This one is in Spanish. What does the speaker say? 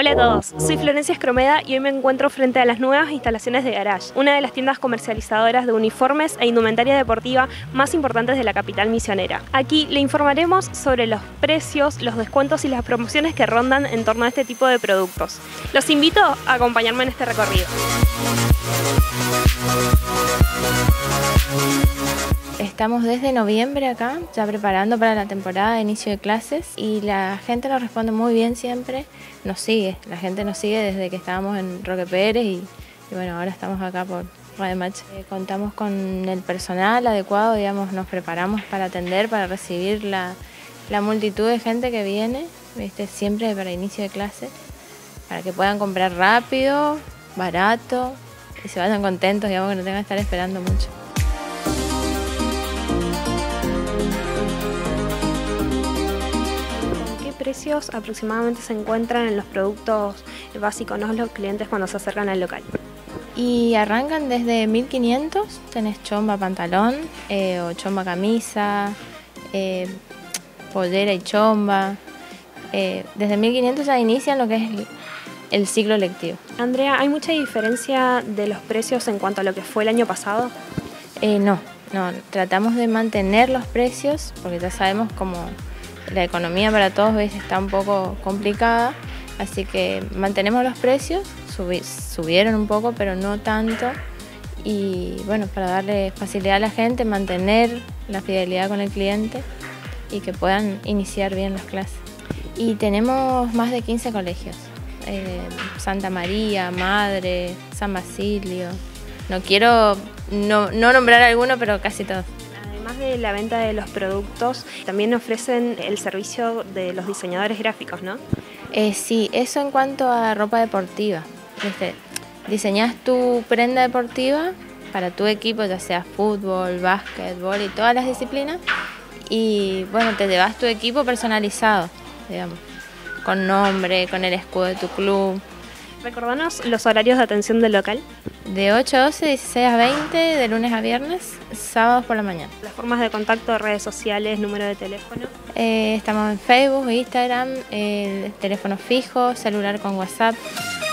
Hola a todos, soy Florencia Escromeda y hoy me encuentro frente a las nuevas instalaciones de Garage, una de las tiendas comercializadoras de uniformes e indumentaria deportiva más importantes de la capital misionera. Aquí le informaremos sobre los precios, los descuentos y las promociones que rondan en torno a este tipo de productos. Los invito a acompañarme en este recorrido. Estamos desde noviembre acá, ya preparando para la temporada de inicio de clases y la gente nos responde muy bien siempre, nos sigue, la gente nos sigue desde que estábamos en Roque Pérez y bueno, ahora estamos acá por Radio Match. Contamos con el personal adecuado, digamos, nos preparamos para atender, para recibir la multitud de gente que viene, ¿viste? Siempre para inicio de clases, para que puedan comprar rápido, barato y se vayan contentos, digamos, que no tengan que estar esperando mucho. ¿Precios aproximadamente se encuentran en los productos básicos, no los clientes cuando se acercan al local? Y arrancan desde 1.500, tenés chomba pantalón, o chomba camisa, pollera y chomba. Desde 1.500 ya inician lo que es el ciclo lectivo. Andrea, ¿hay mucha diferencia de los precios en cuanto a lo que fue el año pasado? No, tratamos de mantener los precios porque ya sabemos cómo la economía para todos está un poco complicada, así que mantenemos los precios, subieron un poco pero no tanto y bueno, para darle facilidad a la gente, mantener la fidelidad con el cliente y que puedan iniciar bien las clases. Y tenemos más de 15 colegios, Santa María, Madre, San Basilio, no quiero no nombrar alguno pero casi todos. Además de la venta de los productos, también ofrecen el servicio de los diseñadores gráficos, ¿no? Sí, eso en cuanto a ropa deportiva. Diseñás tu prenda deportiva para tu equipo, ya sea fútbol, básquetbol y todas las disciplinas. Y bueno, te llevas tu equipo personalizado, digamos, con nombre, con el escudo de tu club. Recordanos los horarios de atención del local. De 8 a 12, 16 a 20, de lunes a viernes, sábados por la mañana. Las formas de contacto, redes sociales, número de teléfono. Estamos en Facebook, Instagram, teléfono fijo, celular con WhatsApp.